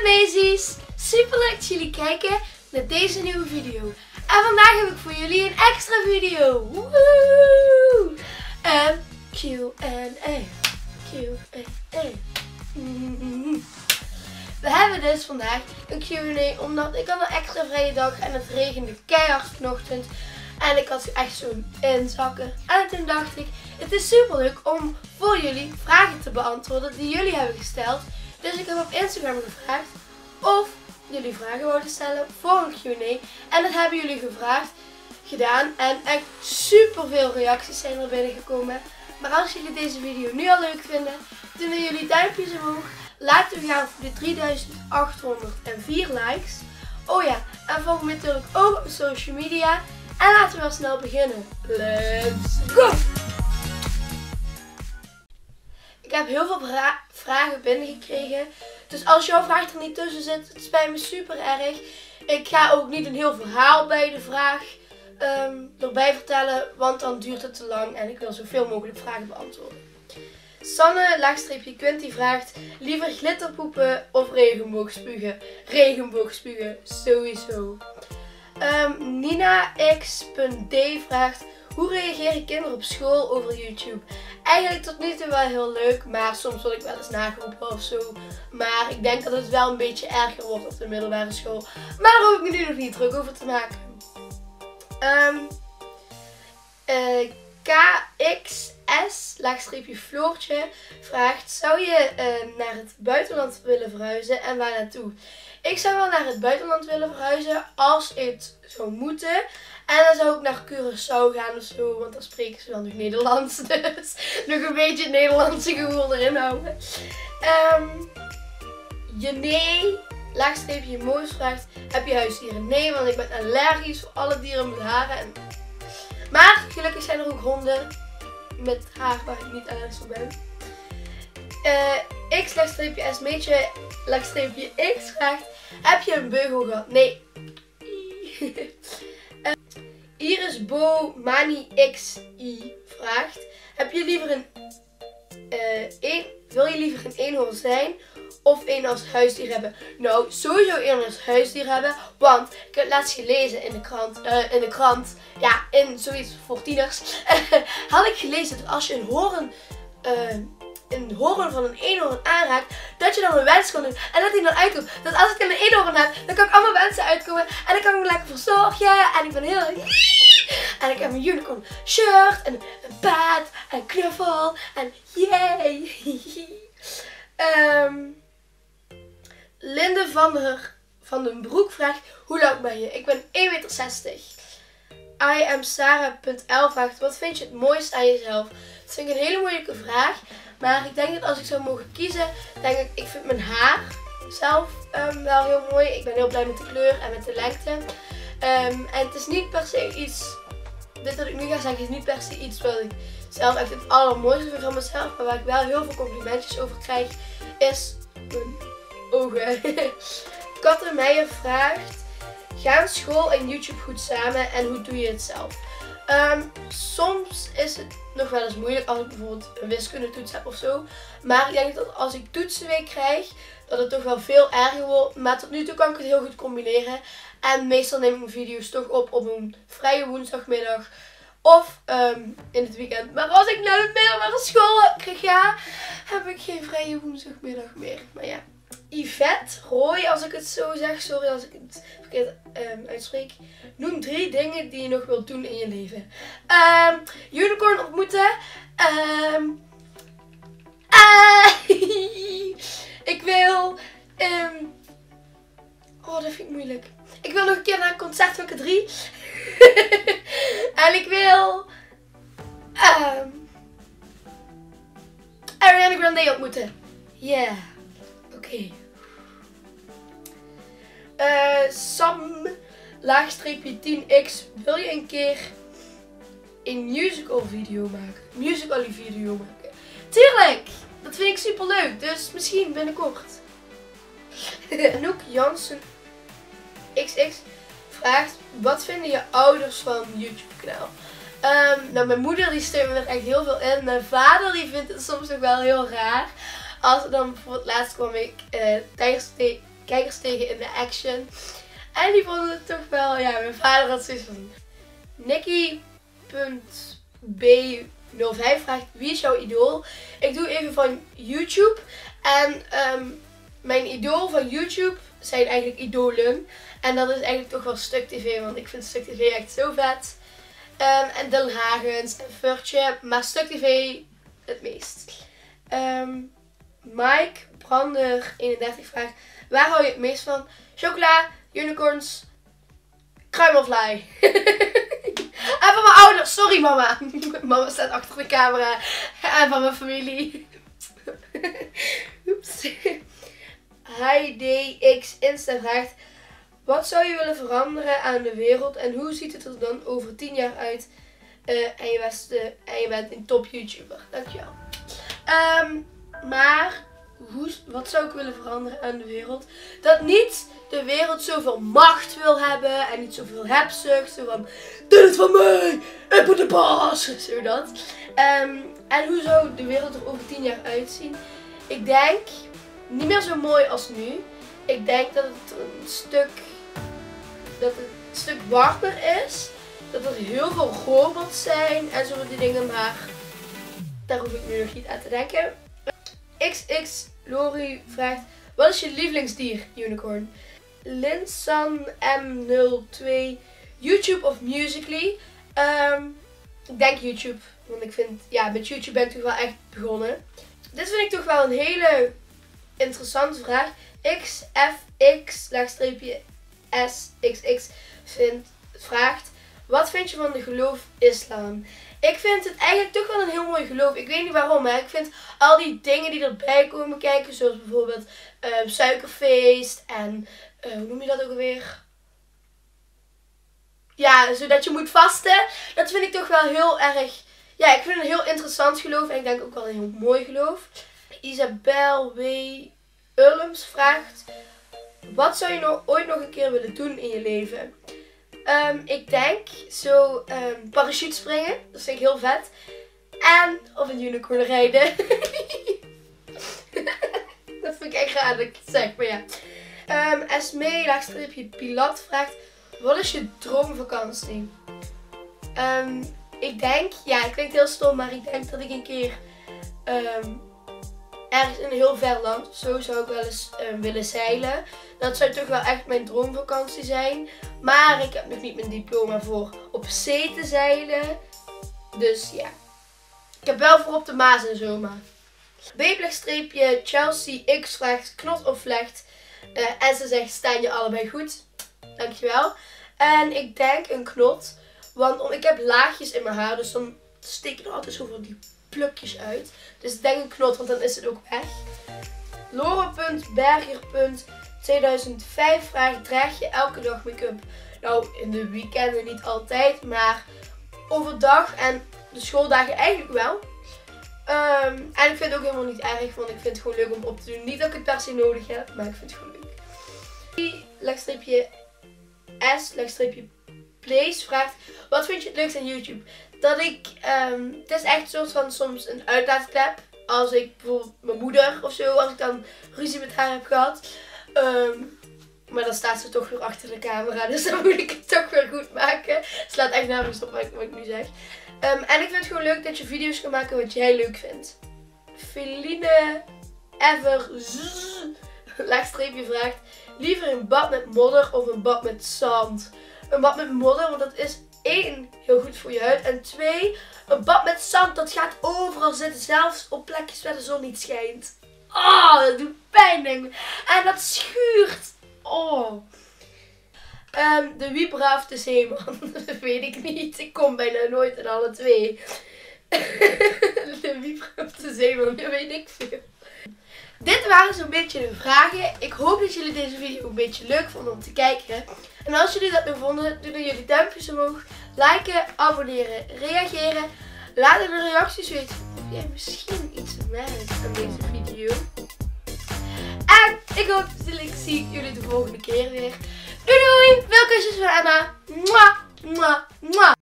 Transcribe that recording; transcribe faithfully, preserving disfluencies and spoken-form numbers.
Amazies! Super leuk dat jullie kijken naar deze nieuwe video. En vandaag heb ik voor jullie een extra video. Woehoe! En Q en A. Q en A. We hebben dus vandaag een Q en A omdat ik had een extra vrije dag en het regende keihard vanochtend. En ik had echt zo'n inzakken. En toen dacht ik, het is super leuk om voor jullie vragen te beantwoorden die jullie hebben gesteld. Dus ik heb op Instagram gevraagd of jullie vragen wilden stellen voor een Q en A. En dat hebben jullie gevraagd, gedaan. En echt super veel reacties zijn er binnengekomen. Maar als jullie deze video nu al leuk vinden, doen dan jullie duimpjes omhoog. Laten we gaan voor de drieduizend achthonderdvier likes. Oh ja, en volg me natuurlijk ook op social media. En laten we wel snel beginnen. Let's go! Ik heb heel veel vra vragen binnengekregen. Dus als jouw vraag er niet tussen zit, het spijt me super erg. Ik ga ook niet een heel verhaal bij de vraag um, erbij vertellen. Want dan duurt het te lang en ik wil zoveel mogelijk vragen beantwoorden. Sanne, laagstreepje Quinty vraagt, liever glitterpoepen of regenboogspugen? Regenboogspugen, sowieso. Um, Nina X D vraagt, hoe reageren kinderen op school over YouTube? Eigenlijk tot nu toe wel heel leuk, maar soms word ik wel eens nageroepen of zo. Maar ik denk dat het wel een beetje erger wordt op de middelbare school. Maar daar hoef ik me nu nog niet druk over te maken. Um, uh, K X S, laagstreepje Floortje, vraagt, zou je uh, naar het buitenland willen verhuizen en waar naartoe? Ik zou wel naar het buitenland willen verhuizen als het zou moeten. En dan zou ik naar Curaçao gaan of zo, want dan spreken ze dan nog Nederlands. Dus nog een beetje het Nederlandse gevoel erin houden. Um, Jene, laagstreepje Moos vraagt, heb je huisdieren? Nee, want ik ben allergisch voor alle dieren met haren. En... Maar gelukkig zijn er ook honden met haar waar ik niet allergisch voor ben. Uh, X, laagstreepje Smeetje, laagstreepje X vraagt, heb je een beugel gehad? Nee. uh, Iris Bo Mani X I vraagt, heb je liever een, uh, een wil je liever een eenhoorn zijn of een als huisdier hebben? Nou, sowieso een als huisdier hebben, want ik heb het laatst gelezen in de krant, uh, in de krant, ja, in zoiets voor tieners, had ik gelezen dat als je een hoorn, uh, een hoorn van een eenhoorn aanraakt, dat je dan een wens kan doen en dat hij dan uitkomt. Dat als ik een eenhoorn heb, dan kan ik allemaal wensen uitkomen en dan kan ik me lekker verzorgen en ik ben heel en ik heb een unicorn shirt en een paard en een knuffel en yay. um, Linde van der van den Broek vraagt, hoe lang ben je? Ik ben één meter zestig. I am Sarah punt L vraagt, wat vind je het mooist aan jezelf? Dat vind ik een hele moeilijke vraag. Maar ik denk dat als ik zou mogen kiezen, denk ik, ik vind mijn haar zelf um, wel heel mooi. Ik ben heel blij met de kleur en met de lengte. Um, en het is niet per se iets, dit wat ik nu ga zeggen is niet per se iets wat ik zelf echt het allermooiste vind van mezelf. Maar waar ik wel heel veel complimentjes over krijg, is mijn ogen. Katte Meijer vraagt, gaan school en YouTube goed samen en hoe doe je het zelf? Um, soms is het nog wel eens moeilijk als ik bijvoorbeeld een wiskundetoets heb of zo. Maar ik denk dat als ik toetsenweek krijg, dat het toch wel veel erger wordt. Maar tot nu toe kan ik het heel goed combineren. En meestal neem ik mijn video's toch op op een vrije woensdagmiddag of um, in het weekend. Maar als ik naar de middelbare school ga, heb ik geen vrije woensdagmiddag meer. Maar ja. Yvette Roy, als ik het zo zeg, sorry als ik het verkeerd um, uitspreek. Noem drie dingen die je nog wilt doen in je leven. Um, unicorn ontmoeten. Um, uh, ik wil... Um, oh, dat vind ik moeilijk. Ik wil nog een keer naar een concert van K drie. En ik wil... Um, Ariana Grande ontmoeten. Yeah. Oké. Okay. Uh, Sam, laagstreepje tien x, wil je een keer een musical video maken? Musical video maken. Tuurlijk! Dat vind ik super leuk, dus misschien binnenkort. Anouk Jansen X X vraagt, wat vinden je ouders van YouTube kanaal? Um, nou, mijn moeder die steunt me er echt heel veel in. Mijn vader die vindt het soms nog wel heel raar. Als dan bijvoorbeeld laatst kwam ik uh, tijdens, kijkers tegen in de action. En die vonden het toch wel, ja, mijn vader had zoiets van... Nicky punt B nul vijf vraagt, wie is jouw idool? Ik doe even van YouTube. En um, mijn idool van YouTube zijn eigenlijk idolen. En dat is eigenlijk toch wel Stuk T V, want ik vind Stuk T V echt zo vet. Um, en Dylan Hagens en Furtje, maar Stuk T V het meest. Um, Mike Brander eenendertig vraagt, waar hou je het meest van? Chocola, unicorns, kruimelfly. En van mijn ouders, sorry mama. Mama staat achter de camera. En van mijn familie. Oeps. Heidi X Insta vraagt, wat zou je willen veranderen aan de wereld en hoe ziet het er dan over tien jaar uit? Uh, en, je bent, uh, en je bent een top YouTuber. Dankjewel. Um, maar hoe, wat zou ik willen veranderen aan de wereld? Dat niet de wereld zoveel macht wil hebben en niet zoveel hebzucht. Zo van, dit is van mij, ik ben de baas. Zo dat. Um, en hoe zou de wereld er over tien jaar uitzien? Ik denk niet meer zo mooi als nu. Ik denk dat het een stuk, dat het een stuk warmer is. Dat er heel veel robots zijn en zo die dingen, maar daar hoef ik nu nog niet aan te denken. X X Lori vraagt, wat is je lievelingsdier, unicorn? Linsan M nul twee, YouTube of Musical.ly? Um, ik denk YouTube, want ik vind, ja, met YouTube ben ik toch wel echt begonnen. Dit vind ik toch wel een hele interessante vraag. X F X S X X vindt, vraagt, wat vind je van de geloof islam? Ik vind het eigenlijk toch wel een heel mooi geloof. Ik weet niet waarom, maar ik vind al die dingen die erbij komen kijken, zoals bijvoorbeeld uh, suikerfeest en uh, hoe noem je dat ook alweer? Ja, zodat je moet vasten. Dat vind ik toch wel heel erg, ja, ik vind het een heel interessant geloof en ik denk ook wel een heel mooi geloof. Isabel W. Ulms vraagt, wat zou je nou ooit nog een keer willen doen in je leven? Um, ik denk zo um, parachute springen, dat vind ik heel vet. En op een unicorn rijden. Dat vind ik echt raar dat ik het zeg, maar ja. Um, Esmee, laagstreepje Pilat vraagt, wat is je droomvakantie? Um, ik denk, ja, het klinkt heel stom, maar ik denk dat ik een keer um, ergens in een heel ver land, zo zou ik wel eens um, willen zeilen. Dat zou toch wel echt mijn droomvakantie zijn. Maar ik heb nog niet mijn diploma voor op zee te zeilen. Dus ja. Ik heb wel voor op de Maas en zo, maar. B-streepje Chelsea X vraagt, knot of vlecht? Uh, en ze zegt, staan je allebei goed? Dankjewel. En ik denk een knot. Want ik heb laagjes in mijn haar, dus dan steken er altijd zoveel die plukjes uit. Dus ik denk een knot, want dan is het ook weg. Lore.berger. tweeduizend vijf vraagt, draag je elke dag make-up? Nou, in de weekenden niet altijd, maar overdag en de schooldagen eigenlijk wel. Um, en ik vind het ook helemaal niet erg, want ik vind het gewoon leuk om op te doen. Niet dat ik het per se nodig heb, maar ik vind het gewoon leuk. Lekstreepje S, lekstreepje Place vraagt, wat vind je het leukst aan YouTube? Dat ik, um, het is echt een soort van soms een uitlaatklep. Als ik bijvoorbeeld mijn moeder of zo, als ik dan ruzie met haar heb gehad. Um, maar dan staat ze toch weer achter de camera, dus dan moet ik het toch weer goed maken. Het slaat echt nergens op wat ik, wat ik nu zeg. Um, en ik vind het gewoon leuk dat je video's kan maken wat jij leuk vindt. Feline Ever laagstreepje vraagt, liever een bad met modder of een bad met zand? Een bad met modder, want dat is één, heel goed voor je huid. En twee, een bad met zand, dat gaat overal zitten, zelfs op plekjes waar de zon niet schijnt. Oh, dat doet pijn, denk ik. En dat schuurt. Oh. Um, de wie braaf de zeeman? Dat weet ik niet. Ik kom bijna nooit in alle twee. De wie braaf de zeeman, dat weet ik veel. Dit waren zo'n beetje de vragen. Ik hoop dat jullie deze video een beetje leuk vonden om te kijken. En als jullie dat nu vonden, doe dan jullie duimpjes omhoog. Liken, abonneren, reageren. Laat in de reacties weten of jij misschien iets merkt aan deze video. En ik hoop dat ik zie jullie de volgende keer weer. Doei doei! Veel kusjes van Emma. Mwah, mwah, mwah.